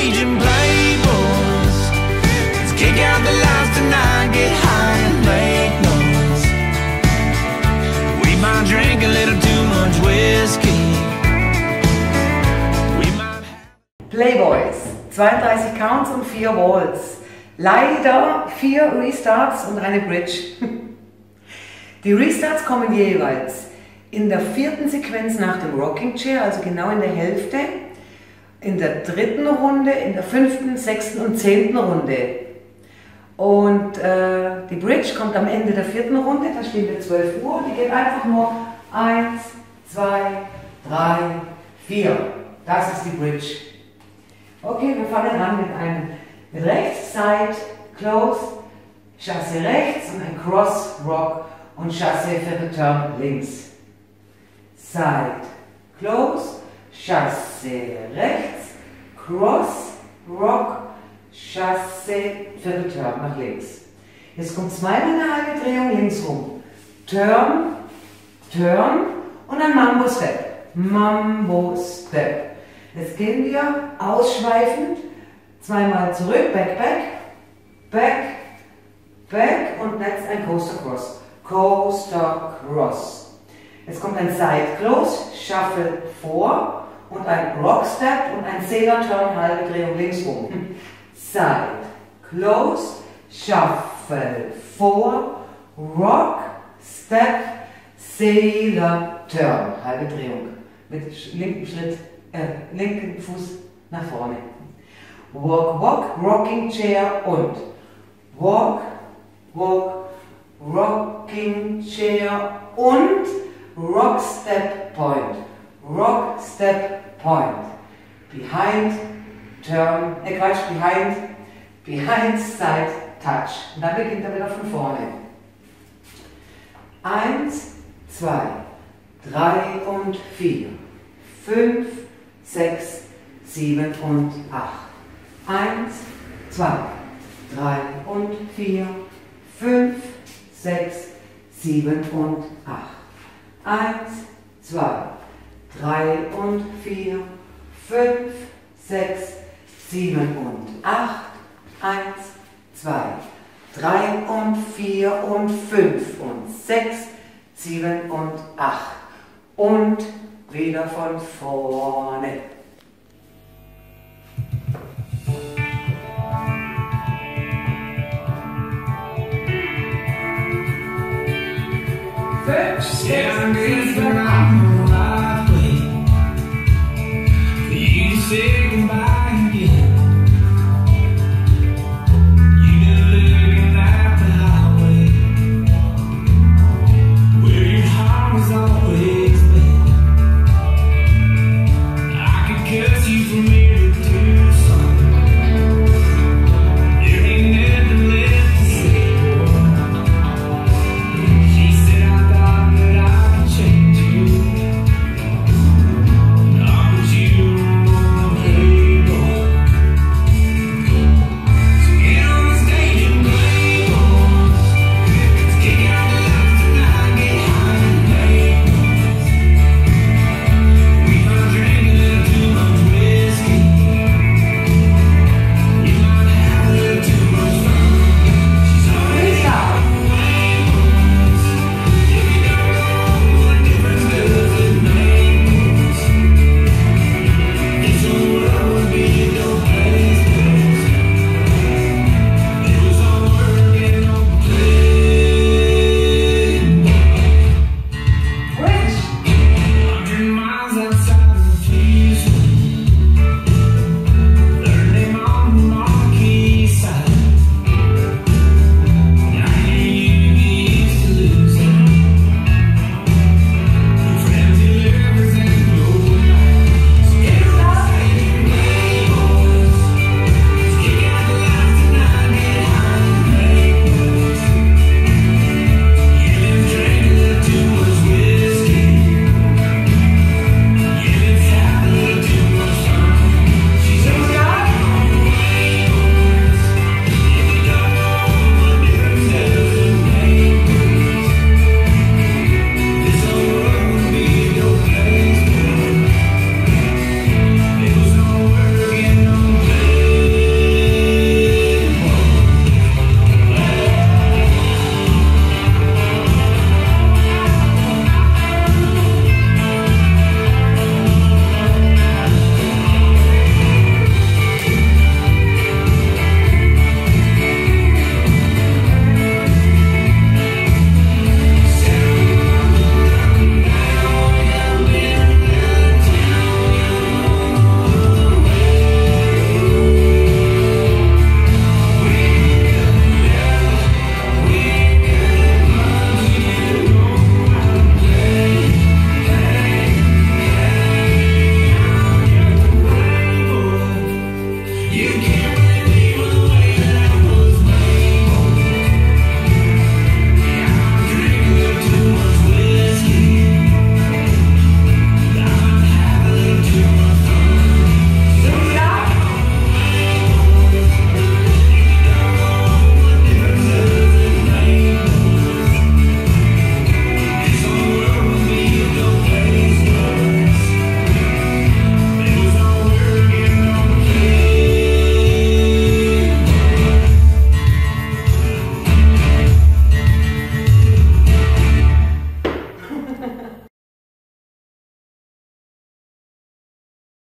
raging playboys. Let's kick out the lights tonight, get high and make noise. We might drink a little too much whiskey. We might have Playboys, 32 Counts und 4 Walls. Leider 4 Restarts und eine Bridge. Die Restarts kommen jeweils in der 4. Sequenz nach dem Rocking Chair, also genau in der Hälfte, in der 3. Runde, in der 5., 6. und 10. Runde. Und die Bridge kommt am Ende der 4. Runde, da stehen wir 12 Uhr, die geht einfach nur 1, 2, 3, 4. Das ist die Bridge. Okay, wir fangen an mit rechts, Side, Close, Chassé rechts und ein Cross, Rock und Chassé für Turn links. Side, Close, Chassé rechts, Cross, Rock, Chassé für Turn nach links. Jetzt kommt zweimal eine halbe Drehung links rum. Turn, Turn und ein Mambo Step. Mambo Step. Jetzt gehen wir ausschweifend zweimal zurück, back, back, back, back und jetzt ein Coaster Cross. Coaster Cross. Jetzt kommt ein Side Close, Shuffle vor und ein Rock Step und ein Sailor Turn, halbe Drehung links rum. Side Close, Shuffle vor, Rock Step, Sailor Turn, halbe Drehung. Mit linken Fuß nach vorne. Walk, walk, rocking chair und walk, walk, rocking chair und rock step point. Rock step point. Behind, turn, behind, side, touch. Und dann beginnt er wieder von vorne. 1, 2, 3 und 4, 5, 6, 7 und 8. 1, 2, 3 und 4, 5, 6, 7 und 8. 1, 2, 3 und 4, 5, 6, 7 und 8. 1, 2, 3 und 4 und 5 und 6, 7 und 8. Und wieder von vorne. Yeah,